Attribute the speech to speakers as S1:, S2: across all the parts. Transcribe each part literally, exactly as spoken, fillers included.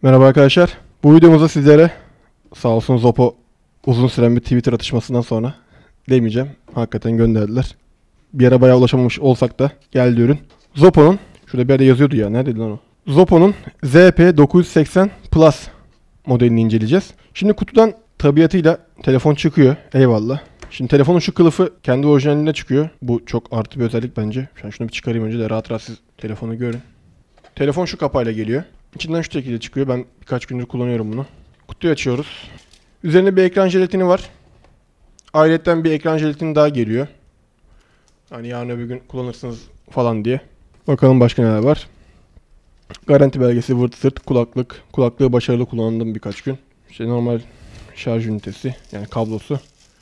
S1: Merhaba arkadaşlar. Bu videomuzda sizlere sağ olsun Zoppo uzun süren bir Twitter atışmasından sonra demeyeceğim. Hakikaten gönderdiler. Bir ara bayağı ulaşamamış olsak da geldi ürün. Zoppo'nun, şurada bir yerde yazıyordu ya, neredeydi lan o? Zoppo'nun Z P dokuz yüz seksen Plus modelini inceleyeceğiz. Şimdi kutudan tabiatıyla telefon çıkıyor. Eyvallah. Şimdi telefonun şu kılıfı kendi orijinalinde çıkıyor. Bu çok artı bir özellik bence. Şu an şunu bir çıkarayım önce de rahat rahat siz telefonu görün. Telefon şu kapağıyla geliyor. İçinden şu şekilde çıkıyor. Ben birkaç gündür kullanıyorum bunu. Kutuyu açıyoruz. Üzerinde bir ekran jelatini var. Ayrıca bir ekran jelatini daha geliyor. Hani yarın öbür gün kullanırsınız falan diye. Bakalım başka neler var. Garanti belgesi, vırt sırt, kulaklık. Kulaklığı başarılı kullandım birkaç gün. İşte normal şarj ünitesi, yani kablosu.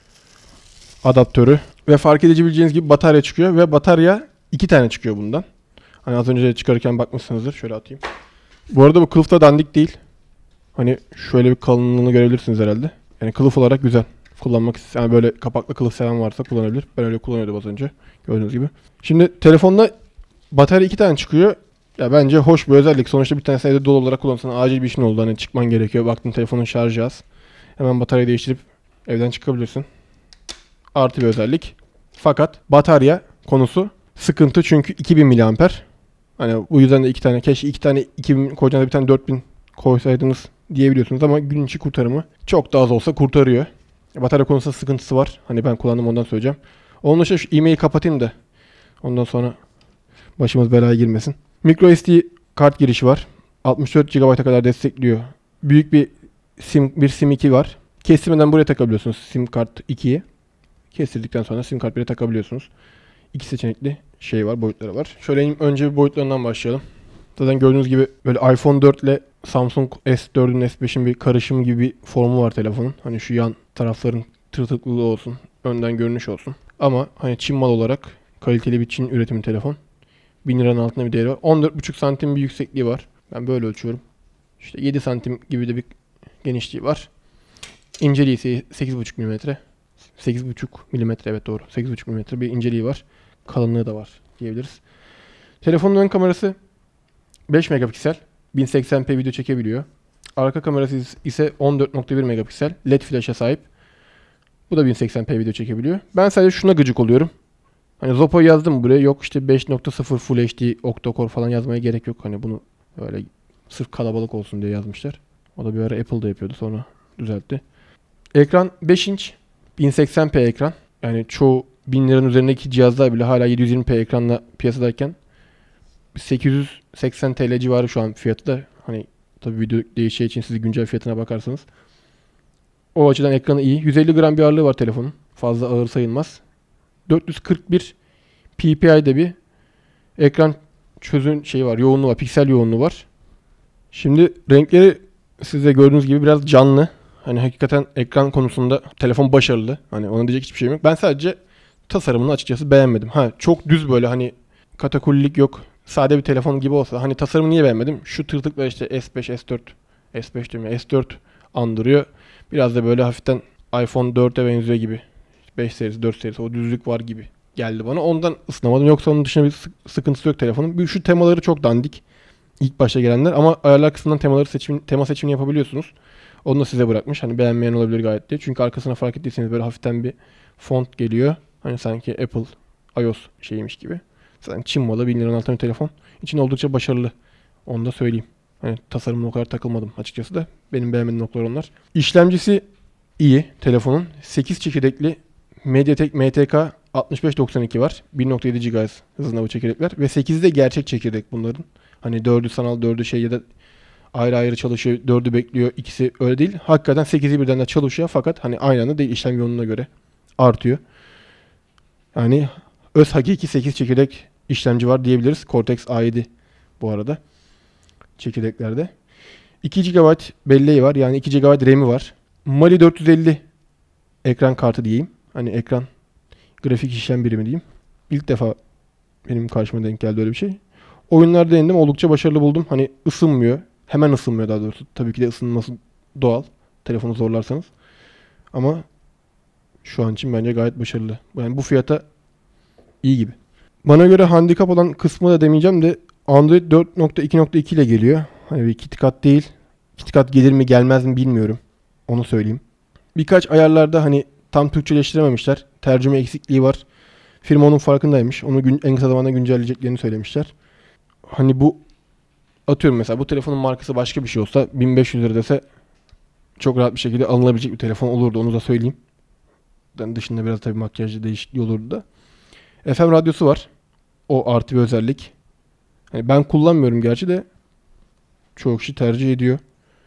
S1: Adaptörü. Ve fark edebileceğiniz gibi batarya çıkıyor. Ve batarya iki tane çıkıyor bundan. Hani az önce çıkarırken bakmışsınızdır. Şöyle atayım. Bu arada bu kılıf da dandik değil. Hani şöyle bir kalınlığını görebilirsiniz herhalde. Yani kılıf olarak güzel. Kullanmak isteyen, yani böyle kapaklı kılıf seven varsa kullanabilir. Ben öyle kullanıyordum az önce. Gördüğünüz gibi. Şimdi telefonda batarya iki tane çıkıyor. Ya bence hoş bir özellik. Sonuçta bir tanesi evde dolu olarak kullanırsan acil bir işin oldu. Hani çıkman gerekiyor. Baktın telefonun şarjı az. Hemen bataryayı değiştirip evden çıkabilirsin. Artı bir özellik. Fakat batarya konusu sıkıntı, çünkü iki bin miliamper. Hani bu yüzden de iki tane, keşke iki tane iki bin koyacağınız bir tane dört bin koysaydınız diyebiliyorsunuz ama gün içi kurtarımı çok daha az olsa kurtarıyor. Batarya konusunda sıkıntısı var. Hani ben kullandım, ondan söyleyeceğim. Onun dışında şu e-mail kapatayım da ondan sonra başımız belaya girmesin. microSD kart girişi var. altmış dört gigabayta kadar destekliyor. Büyük bir sim bir sim iki var. Kestirmeden buraya takabiliyorsunuz sim kart ikiyi. Kestirdikten sonra sim kart bire takabiliyorsunuz. İki seçenekli şey var, boyutları var. Şöyle önce bir boyutlarından başlayalım. Zaten gördüğünüz gibi böyle iPhone dört ile Samsung S dördün S beşin bir karışım gibi bir formu var telefonun. Hani şu yan tarafların tırtıklılığı olsun, önden görünüş olsun. Ama hani Çin mal olarak kaliteli bir Çin üretimi telefon. bin liranın altında bir değeri var. on dört buçuk santim bir yüksekliği var. Ben böyle ölçüyorum. İşte yedi santim gibi de bir genişliği var. İnceliği ise sekiz buçuk milimetre. sekiz buçuk milimetre, evet doğru. sekiz buçuk milimetre bir inceliği var. Kalınlığı da var diyebiliriz. Telefonun ön kamerası beş megapiksel. bin seksen p video çekebiliyor. Arka kamerası ise on dört nokta bir megapiksel. L E D flash'a sahip. Bu da bin seksen p video çekebiliyor. Ben sadece şuna gıcık oluyorum. Hani Zoppo yazdım buraya. Yok işte beş nokta sıfır Full H D octa-core falan yazmaya gerek yok. Hani bunu öyle sırf kalabalık olsun diye yazmışlar. O da bir ara Apple'da yapıyordu, sonra düzeltti. Ekran beş inç. bin seksen p ekran. Yani çoğu bin liranın üzerindeki cihazlar bile hala yedi yüz yirmi p ekranla piyasadayken sekiz yüz seksen TL civarı şu an fiyatı da. Hani tabii video değişeceği için siz güncel fiyatına bakarsanız. O açıdan ekranı iyi. yüz elli gram bir ağırlığı var telefonun. Fazla ağır sayılmaz. dört yüz kırk bir p p i'de bir ekran çözün şeyi var, yoğunluğu var, piksel yoğunluğu var. Şimdi renkleri siz de gördüğünüz gibi biraz canlı. Hani hakikaten ekran konusunda telefon başarılı. Hani ona diyecek hiçbir şeyim yok. Ben sadece tasarımını açıkçası beğenmedim. Ha çok düz, böyle hani katakullilik yok. Sade bir telefon gibi olsa. Hani tasarımı niye beğenmedim? Şu tırtıklar işte S beş, S dört, S beş diyorum ya, S dört andırıyor. Biraz da böyle hafiften iPhone dörde benziyor gibi. beş serisi, dört serisi o düzlük var gibi geldi bana. Ondan ısınamadım. Yoksa onun dışında bir sıkıntısı yok telefonun. Şu temaları çok dandik. İlk başta gelenler, ama ayarlar kısmından temaları seçim, tema seçimini yapabiliyorsunuz. Onu da size bırakmış. Hani beğenmeyen olabilir gayet diye. Çünkü arkasına fark ettiyseniz böyle hafiften bir font geliyor. Hani sanki Apple iOS şeymiş gibi. Zaten Çin malı bin liranın altında bir telefon. İçin oldukça başarılı. Onu da söyleyeyim. Hani tasarımına o kadar takılmadım açıkçası da. Benim beğenmediğim noktalar onlar. İşlemcisi iyi telefonun. sekiz çekirdekli MediaTek M T K altmış beş doksan iki var. bir nokta yedi gigahertz hızında bu çekirdekler. Ve sekiz de gerçek çekirdek bunların. Hani dördü sanal, dördü şey ya da ayrı ayrı çalışıyor, dördü bekliyor. İkisi öyle değil. Hakikaten sekizi birden de çalışıyor, fakat hani aynı anda değil, işlem yoğunluğuna göre artıyor. Yani öz hakiki sekiz çekirdek işlemci var diyebiliriz. Cortex A yedi bu arada çekirdeklerde. iki gigabayt belleği var. Yani iki gigabayt RAM'i var. Mali dört yüz elli ekran kartı diyeyim. Hani ekran grafik işlem birimi diyeyim. İlk defa benim karşıma denk geldi öyle bir şey. Oyunlarda denedim. Oldukça başarılı buldum. Hani ısınmıyor. Hemen ısınmıyor daha doğrusu. Tabii ki de ısınması doğal. Telefonu zorlarsanız. Ama şu an için bence gayet başarılı. Yani bu fiyata iyi gibi. Bana göre handikap olan kısmı da demeyeceğim de Android dört nokta iki nokta iki ile geliyor. Hani bir KitKat değil. KitKat gelir mi gelmez mi bilmiyorum. Onu söyleyeyim. Birkaç ayarlarda hani tam Türkçeleştirememişler. Tercüme eksikliği var. Firma onun farkındaymış. Onu gün, en kısa zamanda güncelleyeceklerini söylemişler. Hani bu atıyorum mesela bu telefonun markası başka bir şey olsa bin beş yüz lira dese çok rahat bir şekilde alınabilecek bir telefon olurdu. Onu da söyleyeyim. Yani dışında biraz tabii makyajlı değişikliği olurdu da. F M radyosu var. O artı bir özellik. Hani ben kullanmıyorum gerçi de çoğu kişi tercih ediyor.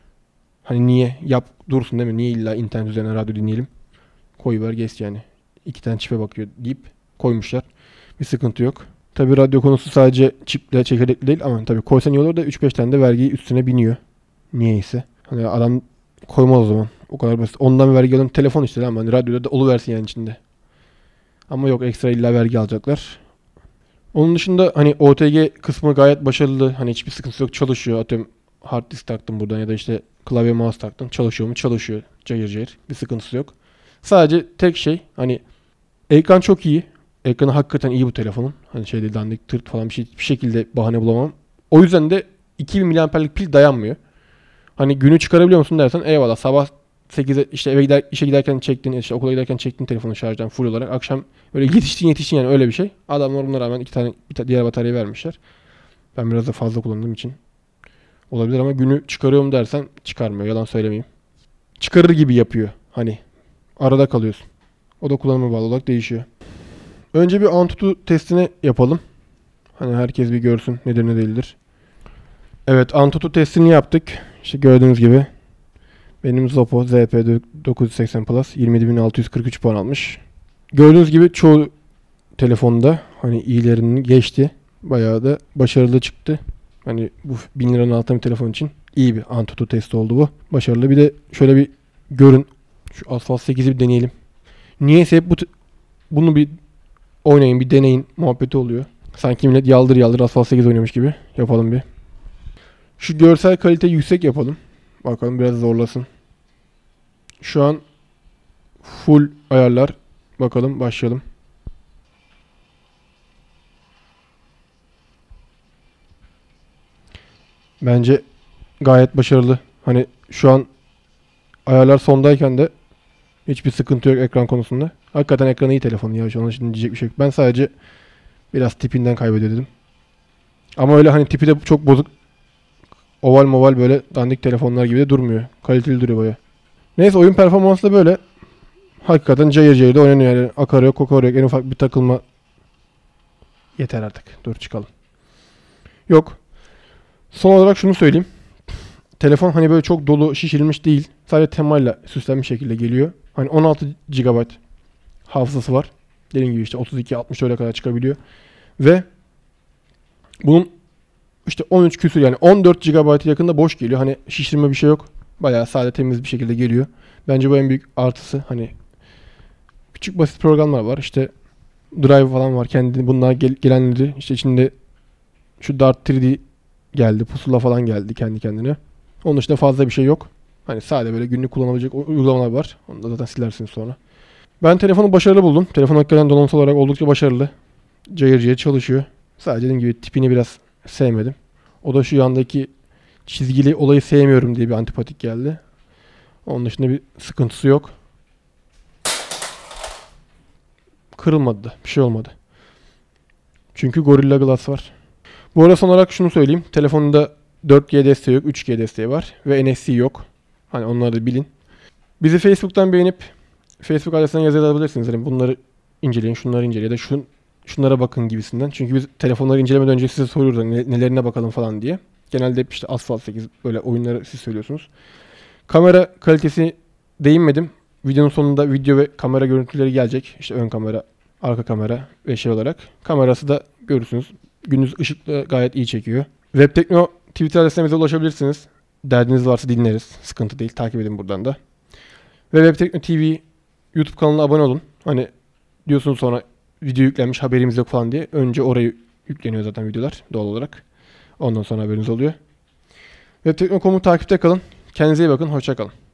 S1: Hani niye? Yap dursun değil mi? Niye illa internet üzerinden radyo dinleyelim? Koyuver geç yani. İki tane çipe bakıyor deyip koymuşlar. Bir sıkıntı yok. Tabi radyo konusu sadece çiple çekirdekli değil ama tabi koysan iyi olur da üç beş tane de vergi üstüne biniyor. Niyeyse. Hani adam koymaz o zaman. O kadar basit. Ondan vergi alalım. Telefon işte ama hani radyoda da oluversin yani içinde. Ama yok ekstra illa vergi alacaklar. Onun dışında hani O T G kısmı gayet başarılı. Hani hiçbir sıkıntı yok. Çalışıyor. Atıyorum hard disk taktım buradan ya da işte klavye mouse taktım. Çalışıyor mu? Çalışıyor. Cayır cayır. Bir sıkıntısı yok. Sadece tek şey hani ekran çok iyi. Ekranı hakikaten iyi bu telefonun. Hani şeyde dandik tırt falan bir şey bir şekilde bahane bulamam. O yüzden de iki bin miliamperlik pil dayanmıyor. Hani günü çıkarabiliyor musun dersen eyvallah. Sabah sekize işte eve gider işe giderken çektin, işte okula giderken çektin telefonu şarjdan full olarak. Akşam böyle yetiştin yetiştin yani öyle bir şey. Adamlar buna rağmen iki tane bir ta- diğer batarya vermişler. Ben biraz da fazla kullandığım için olabilir ama günü çıkarıyorum dersen çıkarmıyor. Yalan söylemeyeyim. Çıkarır gibi yapıyor. Hani arada kalıyorsun. O da kullanıma bağlı olarak değişiyor. Önce bir Antutu testini yapalım. Hani herkes bir görsün nedir ne değildir. Evet Antutu testini yaptık. İşte gördüğünüz gibi benim Zopo Z P dokuz yüz seksen Plus yirmi yedi bin altı yüz kırk üç puan almış. Gördüğünüz gibi çoğu telefonda hani iyilerini geçti. Bayağı da başarılı çıktı. Hani bu bin liranın altında bir telefon için iyi bir Antutu testi oldu bu. Başarılı. Bir de şöyle bir görün. Şu Asphalt sekizi bir deneyelim. Niyeyse hep bu bunu bir oynayın, bir deneyin muhabbeti oluyor. Sanki millet yaldır yaldır Asphalt sekiz oynamış gibi. Yapalım bir. Şu görsel kaliteyi yüksek yapalım. Bakalım biraz zorlasın. Şu an full ayarlar. Bakalım başlayalım. Bence gayet başarılı. Hani şu an ayarlar sondayken de hiçbir sıkıntı yok ekran konusunda. Hakikaten ekranı iyi telefon ya. Şu an şimdi diyecek bir şey yok. Ben sadece biraz tipinden kaybediyor dedim. Ama öyle hani tipi de çok bozuk. Oval moval böyle dandik telefonlar gibi de durmuyor. Kaliteli duruyor baya. Neyse oyun performansı da böyle. Hakikaten cayır cayır da oynanıyor yani. Akar yok kokar yok. En ufak bir takılma. Yeter artık. Dur çıkalım. Yok. Son olarak şunu söyleyeyim. Telefon hani böyle çok dolu şişirilmiş değil. Sadece temayla süslenmiş şekilde geliyor. Hani on altı gigabayt hafızası var. Dediğim gibi işte otuz iki altmış öyle kadar çıkabiliyor. Ve bunun işte on üç küsur yani on dört gigabayta yakında boş geliyor. Hani şişirme bir şey yok. Bayağı sade temiz bir şekilde geliyor. Bence bu en büyük artısı. Hani küçük basit programlar var. İşte Drive falan var. Kendi bunlar gel- gelenleri işte içinde şu Dart üç D geldi. Pusula falan geldi kendi kendine. Onun dışında fazla bir şey yok. Hani sadece böyle günlük kullanabilecek uygulamalar var. Onu da zaten silersiniz sonra. Ben telefonu başarılı buldum. Telefon hakikaten donanımsal olarak oldukça başarılı. Cayır cayır çalışıyor. Sadece dediğim gibi tipini biraz sevmedim. O da şu yandaki çizgili olayı sevmiyorum diye bir antipatik geldi. Onun dışında bir sıkıntısı yok. Kırılmadı da. Bir şey olmadı. Çünkü Gorilla Glass var. Bu arada son olarak şunu söyleyeyim. Telefonunda dört G desteği yok. üç G desteği var. Ve N F C yok. Hani onları da bilin. Bizi Facebook'tan beğenip Facebook adresinden yazabilirsiniz. Yani bunları inceleyin, şunları inceleyin ya da şun, şunlara bakın gibisinden. Çünkü biz telefonları incelemeden önce size soruyoruz hani nelerine bakalım falan diye. Genelde hep işte Asphalt sekiz böyle oyunları siz söylüyorsunuz. Kamera kalitesi değinmedim. Videonun sonunda video ve kamera görüntüleri gelecek. İşte ön kamera, arka kamera ve şey olarak. Kamerası da görürsünüz. Gündüz ışıkla gayet iyi çekiyor. Webtekno Twitter adresine bize ulaşabilirsiniz. Derdiniz varsa dinleriz. Sıkıntı değil. Takip edin buradan da. Ve Webtekno T V YouTube kanalına abone olun. Hani diyorsunuz sonra video yüklenmiş haberimiz yok falan diye. Önce oraya yükleniyor zaten videolar doğal olarak. Ondan sonra haberiniz oluyor. Webtekno nokta com'u takipte kalın. Kendinize iyi bakın. Hoşça kalın.